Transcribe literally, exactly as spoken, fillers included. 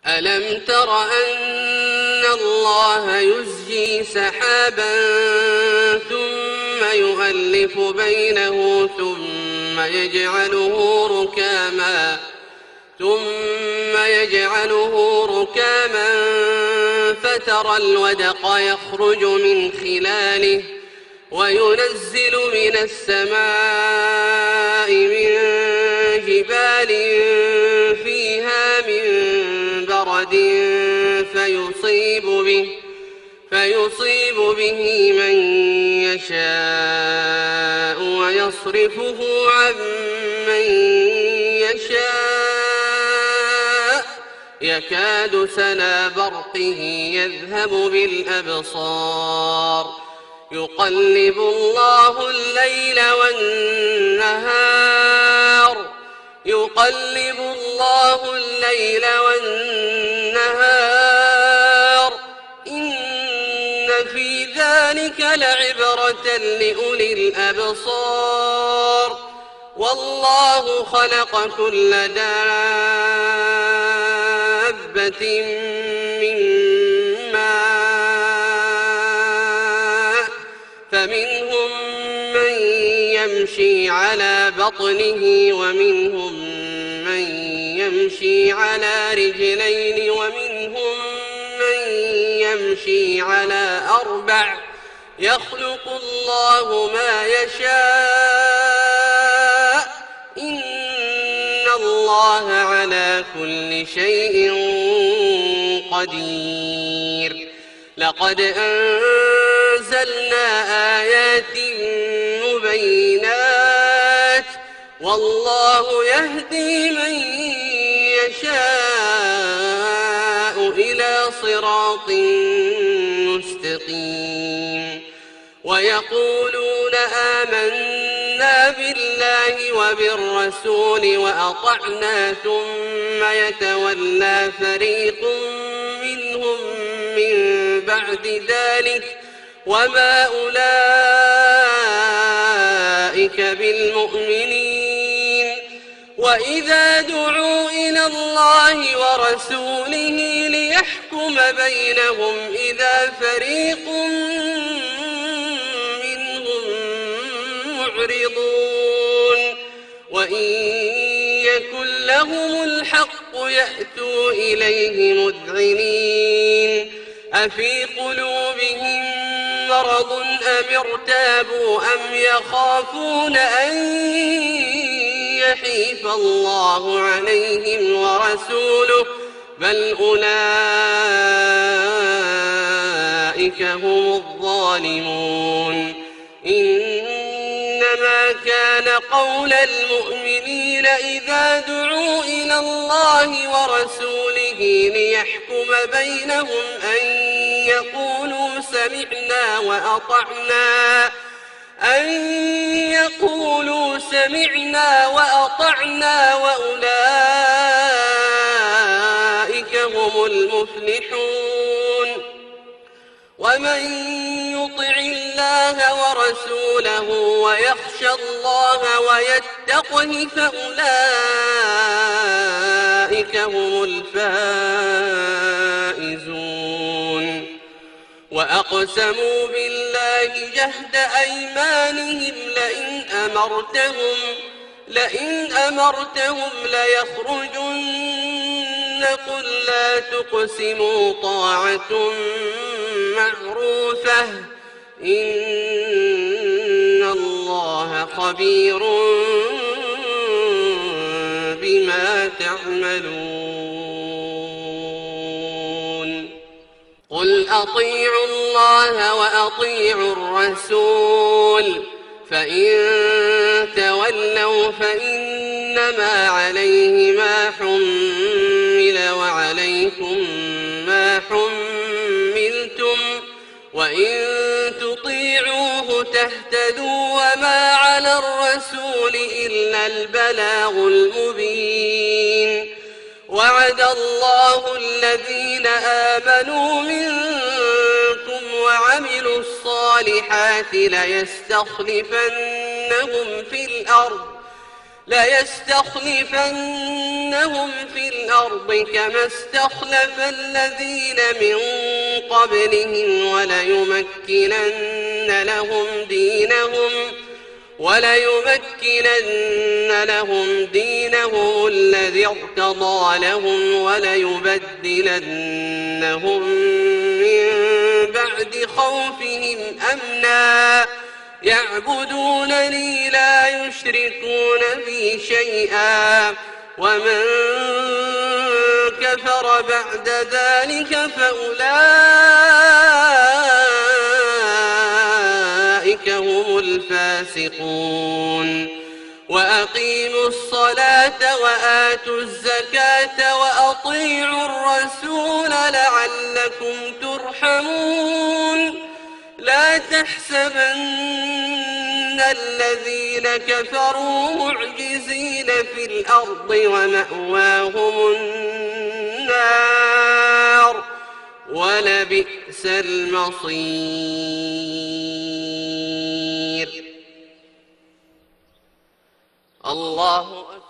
ألم تر أن الله يزجي سحابا ثم يؤلف بينه ثم يجعله ركاما ثم يجعله ركاما فترى الودق يخرج من خلاله وينزل من السماء من جبال فيها من برد فيصيب به, فيصيب به من يشاء ويصرفه عن من يشاء يكاد سنا برقه يذهب بالأبصار يقلب الله الليل والنهار يقلب الله الليل والنهار إن في ذلك لعبرة لأولي الأبصار والله خلق كل دابة من ماء فمنهم من يمشي على بطنه ومنهم من يمشي على رجلين ومنهم من يمشي على أربع يخلق الله ما يشاء إن الله على كل شيء قدير لقد أنزلنا آيات مبينات والله يهدي من يشاء إلى صراط مستقيم ويقولون آمنا بالله وبالرسول وأطعنا ثم يتولى فريق منهم من بعد ذلك وما أولئك بالمؤمنين وإذا دعوا إلى الله ورسوله ليحكم بينهم إذا فريق منهم معرضون وإن يكن لهم الحق يأتوا إليه مذعنين أفي قلوبهم مرض أم ارتابوا أم يخافون أن يحيف الله عليهم ورسوله بل أولئك هم الظالمون إنما كان قول المؤمنين إذا دعوا إلى الله ورسوله ليحكم بينهم أن يقولوا سمعنا وأطعنا أن يقولوا سمعنا وأطعنا وأولئك هم المفلحون ومن يطع الله ورسوله ويخشى الله ويتقه فأولئك هم الفائزون وأقسموا بالله جهد أيمانهم لئن أمرتهم لئن أمرتهم ليخرجن قل لا تقسموا طاعة معروفة إن الله خبير بما تعملون قل أطيعوا الله وأطيعوا الرسول فإن تولوا فإنما عليه ما حمل وعليكم ما حملتم وإن تطيعوه تهتدوا وما على الرسول إلا البلاغ المبين وعد الله الذين آمنوا منكم وعملوا الصالحات ليستخلفنهم في الأرض ليستخلفنهم في الأرض كما استخلف الذين من قبلهم وليمكنن لهم دينهم وليمكنن لهم دينهم الذي ارتضى لهم وليبدلنهم من بعد خوفهم أمنا يعبدونني لا يشركون بي شيئا ومن كفر بعد ذلك فأولئك هم الفاسقون وأقيموا الصلاة وآتوا الزكاة وأطيعوا الرسول لعلكم ترحمون لا تحسبن الذين كفروا معجزين في الأرض ومأواهم النار ولبئس المصير. الله أكبر.